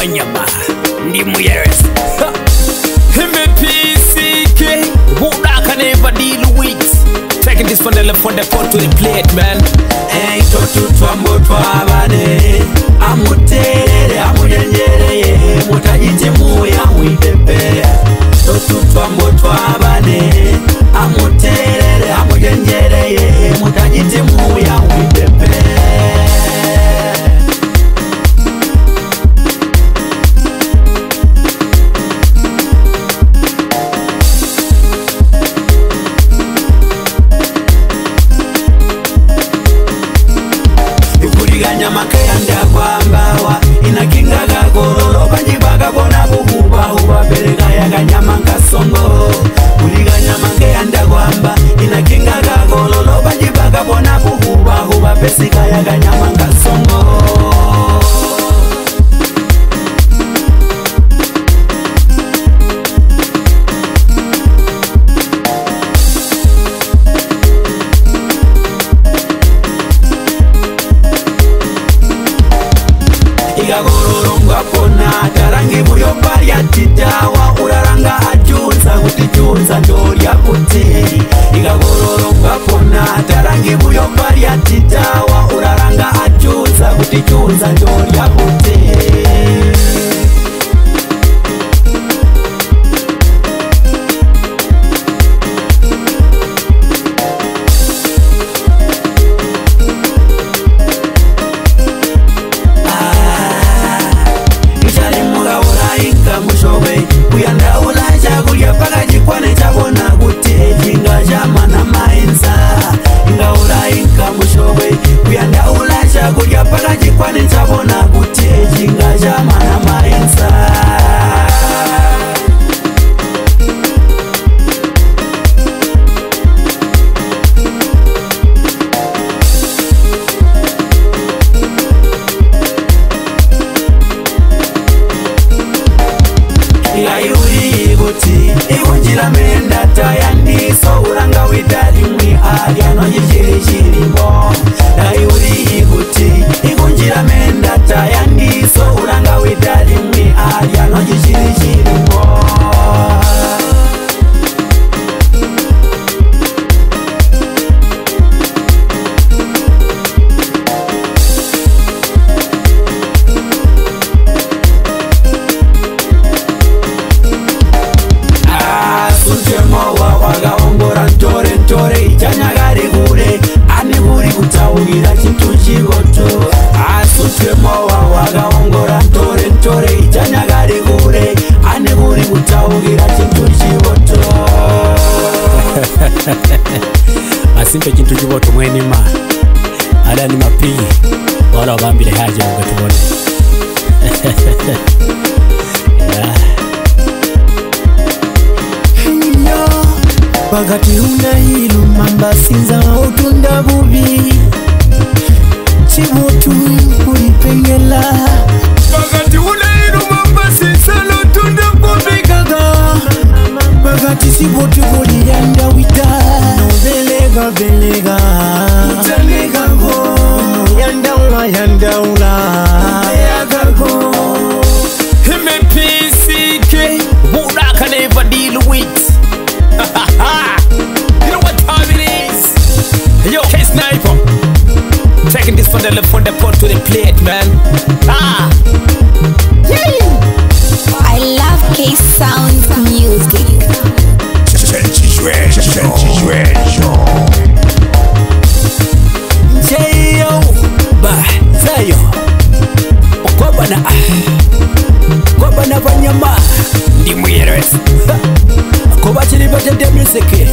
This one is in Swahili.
Banyama, Ndimu Yeres. MPCK, who I can never deal with. Taking this from the left from the pot to the plate, man. Hey, Totu Twambo Twabane, Amutere, Amuyenjere, Mutajite Muya Widepe. Totu Twambo Twabane, Amutere, Amuyenjere, Mutajite Muya Widepe. Makayanda kwambawa inakingaga gororo banyibaga bona buhuba huba berega yaga nyamanga songo kuliganya makayanda kwamba inakingaga gororo banyibaga bona buhuba huba besika yaga nyamanga songo. Gororongwa pona tarangi buyo paria titawa uraranga ajunza kutijunza ndori yakuteri. Gororongwa pona tarangi buyo paria titawa uraranga ajunza kutijunza ndori yakuteri. Kuyanda ulaja kulia paka jikwane chabona kuteji ngajama na mainza. Inga ulaika mushowe kuyanda ulaja kulia paka jikwane chabona kuteji ngajama na mainza. Yayuri goti ikunjira menda tayandiso uranga widali mwi aliano yijirishirimo. Yayuri goti ikunjira menda tayandiso uranga widali mwi aliano yijirishirimo. Utawugira chintu chigoto asutemo wagaongora ntore ntore ichanyagari gure ane buri utawugira chintu chigoto. Asimpe chintu chigoto mwenima ala ni mapi wala wabambile haje ungatubone. Bagati unahilu mamba sinza utunda bubi chibutu ulipengela. Bagati unahilu mamba sinza utunda bubi gaga. Bagati chibutu uliyanda wita no belega belega utelega go yanda ula yanda go. MPCK, who I can never deal with. You know what time it is? Yo, K-Sniper, taking this from the left from the pot to the plate, man. I love K-Sound music. Jayo, Zayo, Kwabana Banyama, Ndimu Yeres. Koba chili bata de music.